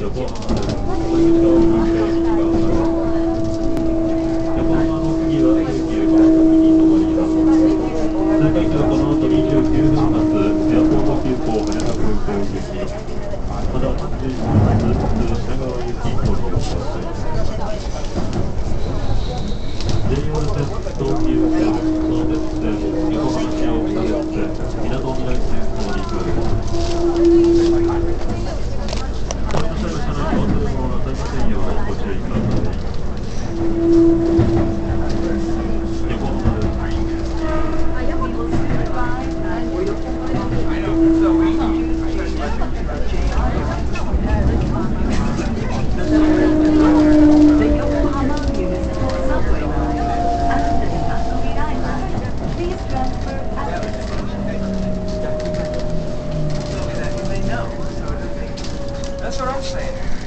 横浜です。お出口を右手に側から。横浜の次は京急川崎に停まります。通過機はこの後29分発、エアポート急行羽田空港行き、また31分発、品川行きご利用ください。JR 線、東急線、相鉄線、横浜市青草鉄線、みなとみらい線と乗り換えます。お降りの際は車内に忘れ物なさいませんようご注意ください。横浜です。 That's what I'm saying.